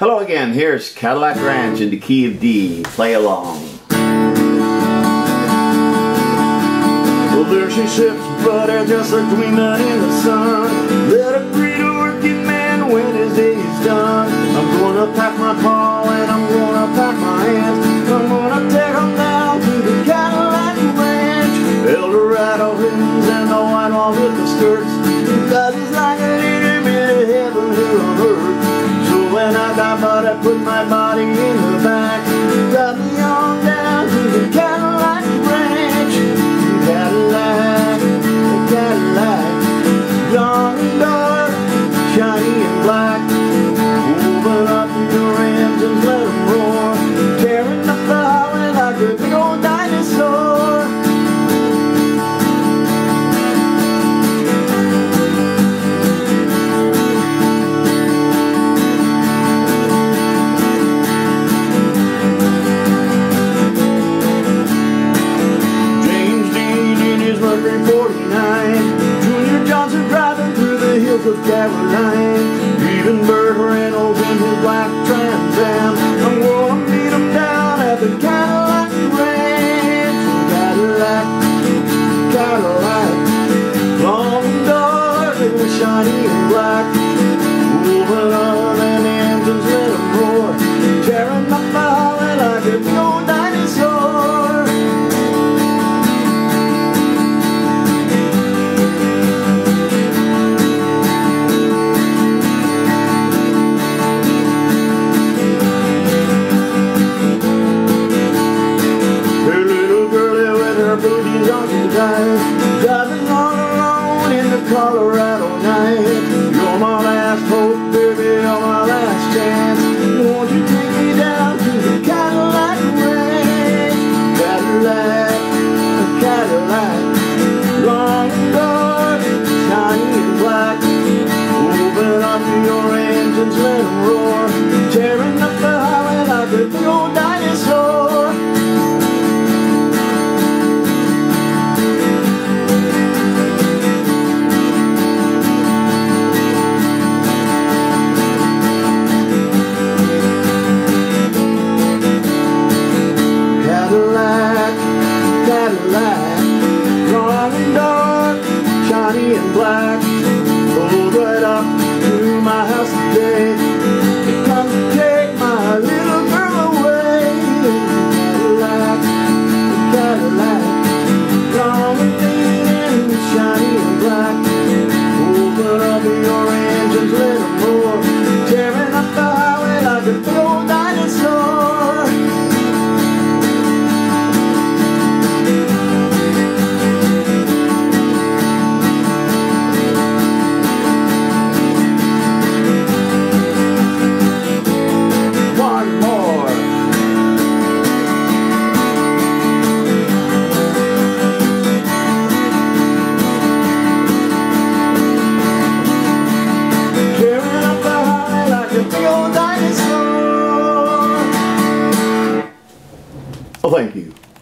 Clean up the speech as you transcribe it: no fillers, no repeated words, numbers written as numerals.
Hello again, here's Cadillac Ranch in the key of D. Play along. Well, there she sits, butter, just like green nut in the sun. Let a great working man when his day's done. I'm gonna pack my paw and I'm gonna pack my hands. I'm gonna take them down to the Cadillac Ranch. Eldorado rims and the white wall with the skirts. Cause it's like a little bit of heaven here on earth. So when I got butt, I put my body in the back. Got me on down to the Cadillac Ranch. Cadillac, Cadillac, long and dark, shiny and black. Open up your engines, let them roar, tearing up the highway like a big old dinosaur. Mercury 49, Junior Johnson driving through the hills of Caroline, even Burt Reynolds in his black Trans Am. I'm gonna meet him down at the Cadillac Ranch. Cadillac, Cadillac, long and dark and shiny and black. Open up and engines, let them roar, tearing up the highway like a big old dinosaur. Booties on tonight, driving all alone in the Colorado night. You're my last hope, baby, you're my last chance. Won't you take me down to the Cadillac Ranch? Cadillac, Cadillac, long and dark, shiny and black. Open up your engines, let them roar, tearing up the highway like a big old dinosaur. Cadillac, Cadillac, long and dark, shiny and black. Pulled right up to my house today. It comes to take my little girl away. Cadillac, Cadillac, long and thin and shiny and black. Open up your engines, let them roar, tearing up the highway like a big old dinosaur. Well, thank you.